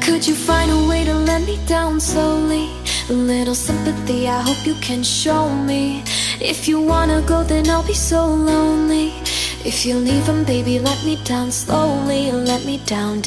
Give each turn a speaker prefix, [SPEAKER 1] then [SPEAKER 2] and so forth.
[SPEAKER 1] Could you find a way to let me down slowly? A little sympathy, I hope you can show me. If you wanna go, then I'll be so lonely. If you're leaving, baby, let me down slowly. Let me down.